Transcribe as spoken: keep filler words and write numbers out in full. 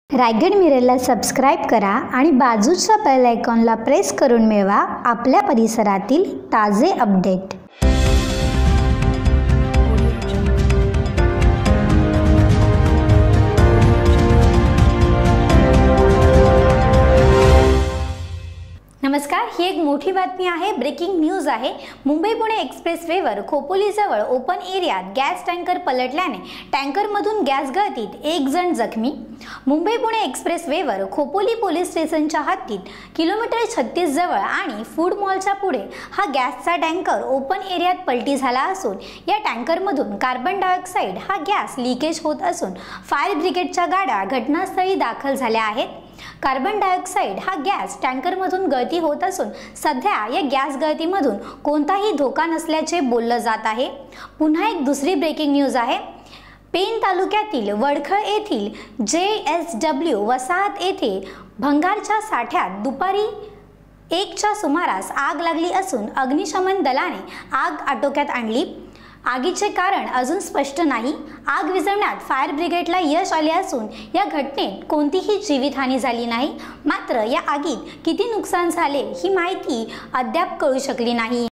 Raigad मिररला subscribe करा आणि बाजूच्या बेल आयकॉनला प्रेस करून मिळवा आपल्या परिसरातील ताजे अपडेट। नमस्कार, ही एक मोठी बातमी आहे। ब्रेकिंग न्यूज आहे। मुंबई पुणे एक्सप्रेसवेवर खोपोलीजवळ ओपन एरियात गॅस टँकर पलटल्याने टँकरमधून गॅस गळतीत एक जण जखमी। मुंबई पुणे एक्सप्रेसवेवर खोपोली पोलीस स्टेशनच्या हद्दीत किलोमीटर छत्तीस जवळ आणि फूड मॉलच्या पुढे हा गॅसचा टँकर ओपन एरियात पलटी झाला असून या टँकरमधून कार्बन डायऑक्साईड हा गॅस लिकेज होत असून फायर ब्रिगेडच्या गाड्या घटनास्थळी दाखल झाल्या आहेत। कार्बन डायऑक्साईड हा गॅस टँकरमधून गळती होत असून सध्या या गॅस गळतीमधून कोणताही धोका नसल्याचे बोललं जात आहे। पुन्हा एक दुसरी ब्रेकिंग न्यूज आहे। पेण तालुक्यातील वडखळ येथील जे एस डब्ल्यू वसाहत येथे भंगारच्या साठ्यात दुपारी एकच्या सुमारास आग लागली असून अग्निशमन दलाने आग आटोक्यात आणली। आगीचे कारण अजून स्पष्ट नाही। आग विझवण्यात फायर ब्रिगेडला यश आले असून या घटनेत कोणतीही जीवितहानी झाली नाही। मात्र या आगीत किती नुकसान झाले ही माहिती अद्याप कळू शकली नाही।